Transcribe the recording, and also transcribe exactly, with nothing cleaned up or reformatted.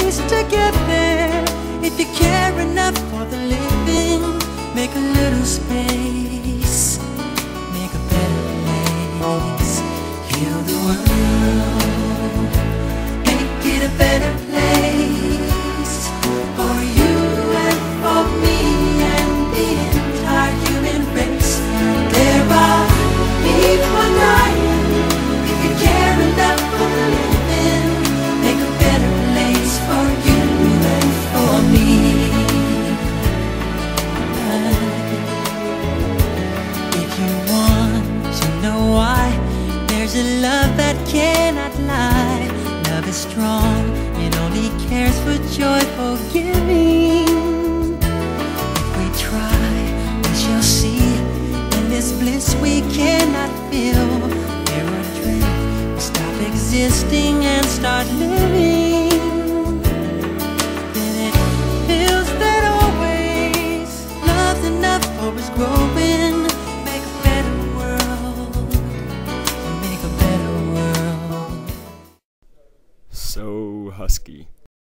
ways to get there. If you care enough for the living, make a little space, make a better place. Heal the world, make it a better place for you and for me and the entire human race. There are people dying. If you care enough for the living, make a better place for you and for me. If you want to know why, there's a love that cannot lie. Love is strong, it only cares for joyful giving. If we try, we shall see. In this bliss we cannot feel. There are dreams, we stop existing and start living. Then it feels that always love's enough for us growing. Make a better world, make a better world. So husky.